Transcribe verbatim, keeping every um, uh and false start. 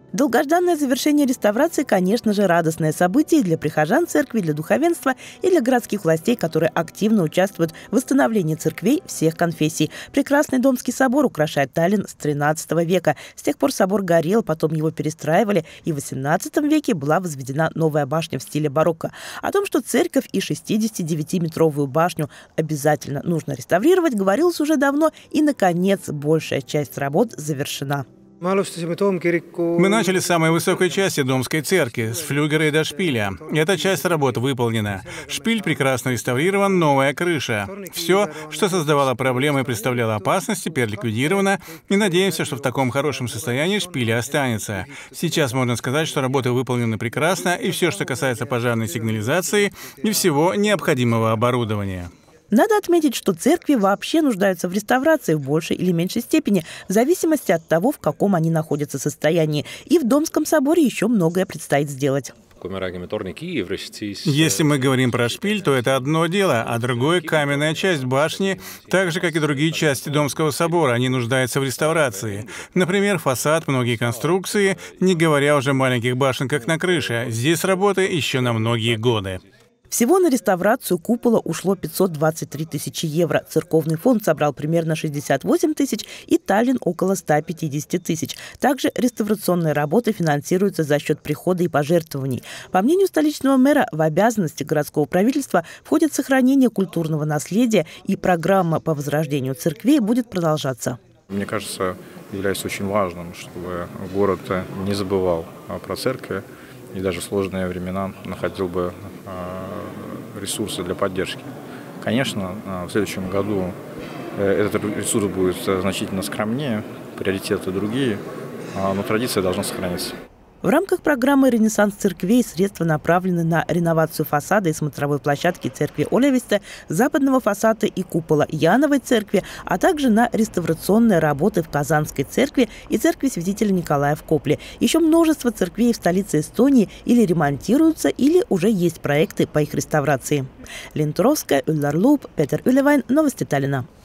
Долгожданное завершение реставрации, конечно же, радостное событие для прихожан церкви, для духовенства и для городских властей, которые активно участвуют в восстановлении церквей всех конфессий. Прекрасный Домский собор украшает Таллин с тринадцатого века. С тех пор собор горел, потом его перестраивали, и в восемнадцатом веке была возведена новая башня в стиле барокко. О том, что церковь и шестидесятидевятиметровую башню обязательно нужно реставрировать, говорилось уже давно, и, наконец, большая часть работ завершена. Мы начали с самой высокой части Домской церкви, с флюгера и до шпиля. Эта часть работ выполнена. Шпиль прекрасно реставрирован, новая крыша. Все, что создавало проблемы и представляло опасность, теперь ликвидировано, и надеемся, что в таком хорошем состоянии шпиль останется. Сейчас можно сказать, что работы выполнены прекрасно, и все, что касается пожарной сигнализации и всего необходимого оборудования. Надо отметить, что церкви вообще нуждаются в реставрации в большей или меньшей степени, в зависимости от того, в каком они находятся состоянии. И в Домском соборе еще многое предстоит сделать. Если мы говорим про шпиль, то это одно дело, а другое — каменная часть башни, так же, как и другие части Домского собора, они нуждаются в реставрации. Например, фасад, многие конструкции, не говоря уже о маленьких башенках на крыше. Здесь работы еще на многие годы. Всего на реставрацию купола ушло пятьсот двадцать три тысячи евро. Церковный фонд собрал примерно шестьдесят восемь тысяч и Таллин около ста пятидесяти тысяч. Также реставрационные работы финансируются за счет прихода и пожертвований. По мнению столичного мэра, в обязанности городского правительства входит сохранение культурного наследия, и программа по возрождению церквей будет продолжаться. Мне кажется, является очень важным, чтобы город не забывал про церкви и даже в сложные времена находил бы ресурсы для поддержки. Конечно, в следующем году этот ресурс будет значительно скромнее, приоритеты другие, но традиция должна сохраниться. В рамках программы «Ренессанс церквей» средства направлены на реновацию фасада и смотровой площадки церкви Олевисте, западного фасада и купола Яновой церкви, а также на реставрационные работы в Казанской церкви и церкви святителя Николая в Копле. Еще множество церквей в столице Эстонии или ремонтируются, или уже есть проекты по их реставрации. Лена Туровская, Ульдар Луб, Петер Ülewijn. Новости Таллина.